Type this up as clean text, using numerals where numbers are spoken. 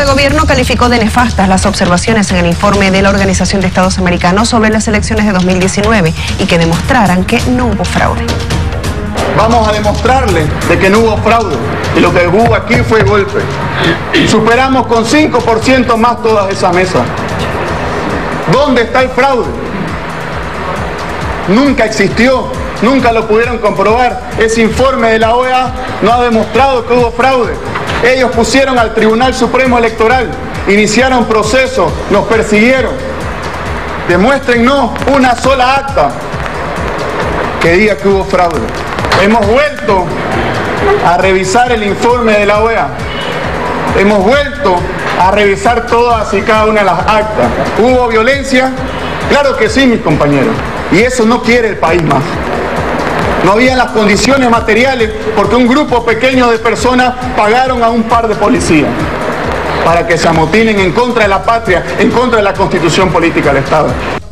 gobierno calificó de nefastas las observaciones en el informe de la Organización de Estados Americanos sobre las elecciones de 2019 y que demostraran que no hubo fraude. Vamos a demostrarle de que no hubo fraude y lo que hubo aquí fue golpe. Superamos con 5% más todas esas mesas. ¿Dónde está el fraude? Nunca existió, nunca lo pudieron comprobar. Ese informe de la OEA no ha demostrado que hubo fraude. Ellos pusieron al Tribunal Supremo Electoral, iniciaron procesos, nos persiguieron. Demuéstrennos una sola acta que diga que hubo fraude. Hemos vuelto a revisar el informe de la OEA. Hemos vuelto a revisar todas y cada una de las actas. ¿Hubo violencia? Claro que sí, mis compañeros. Y eso no quiere el país más. No había las condiciones materiales porque un grupo pequeño de personas pagaron a un par de policías para que se amotinen en contra de la patria, en contra de la Constitución política del Estado.